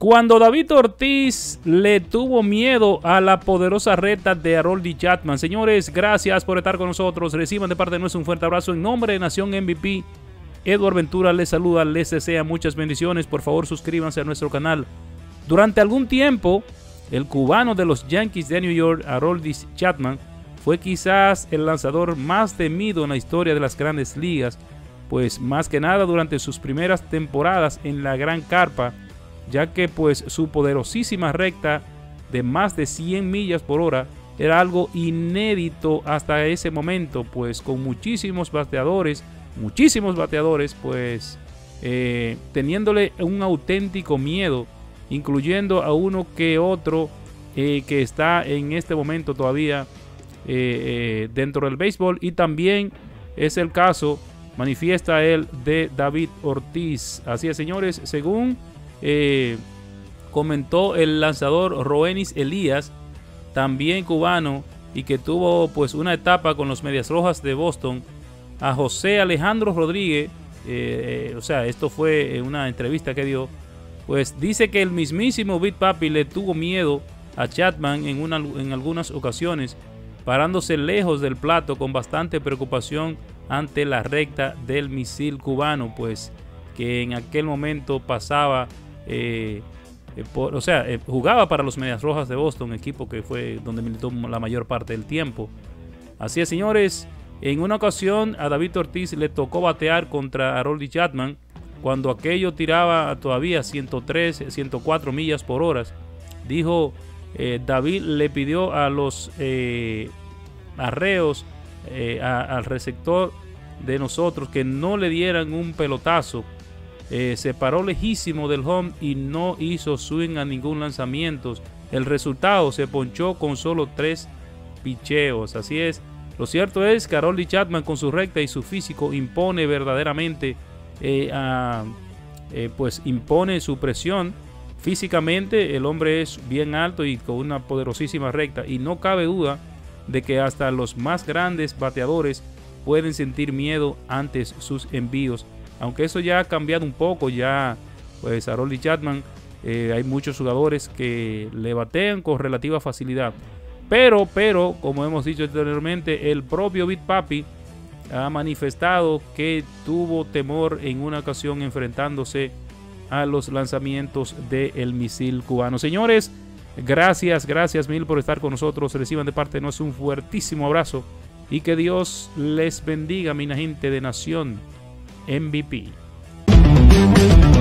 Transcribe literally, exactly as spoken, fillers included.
Cuando David Ortiz le tuvo miedo a la poderosa recta de Aroldis Chapman. Señores, gracias por estar con nosotros. Reciban de parte de nosotros un fuerte abrazo. En nombre de Nación M V P, Edward Ventura les saluda, les desea muchas bendiciones. Por favor, suscríbanse a nuestro canal. Durante algún tiempo, el cubano de los Yankees de New York, Aroldis Chapman, fue quizás el lanzador más temido en la historia de las grandes ligas, pues más que nada durante sus primeras temporadas en la Gran Carpa, ya que pues su poderosísima recta de más de cien millas por hora era algo inédito hasta ese momento, pues con muchísimos bateadores, muchísimos bateadores, pues eh, teniéndole un auténtico miedo, incluyendo a uno que otro eh, que está en este momento todavía eh, eh, dentro del béisbol, y también es el caso, manifiesta él, de David Ortiz. Así es, señores, según Eh, comentó el lanzador Roenis Elías, también cubano, y que tuvo pues una etapa con los Medias Rojas de Boston, a José Alejandro Rodríguez, eh, eh, o sea, esto fue una entrevista que dio, pues dice que el mismísimo Big Papi le tuvo miedo a Chapman en, una, en algunas ocasiones, parándose lejos del plato con bastante preocupación ante la recta del misil cubano, pues que en aquel momento pasaba Eh, eh, por, o sea, eh, jugaba para los Medias Rojas de Boston, equipo que fue donde militó la mayor parte del tiempo. Así es, señores, en una ocasión a David Ortiz le tocó batear contra Aroldis Chapman cuando aquello tiraba todavía ciento tres, ciento cuatro millas por hora. Dijo, eh, David le pidió a los eh, arreos, eh, a, al receptor de nosotros, que no le dieran un pelotazo. Eh, se paró lejísimo del home y no hizo swing a ningún lanzamiento. El resultado, se ponchó con solo tres picheos. Así es. Lo cierto es que Aroldis Chapman, con su recta y su físico, impone verdaderamente, eh, a, eh, pues impone su presión. Físicamente el hombre es bien alto y con una poderosísima recta, y no cabe duda de que hasta los más grandes bateadores pueden sentir miedo ante sus envíos. Aunque eso ya ha cambiado un poco, ya pues Aroldis Chapman, eh, hay muchos jugadores que le batean con relativa facilidad. Pero, pero, como hemos dicho anteriormente, el propio Big Papi ha manifestado que tuvo temor en una ocasión enfrentándose a los lanzamientos del misil cubano. Señores, gracias, gracias mil por estar con nosotros. Reciban de parte de nosotros un fuertísimo abrazo y que Dios les bendiga, mi gente de Nación M V P.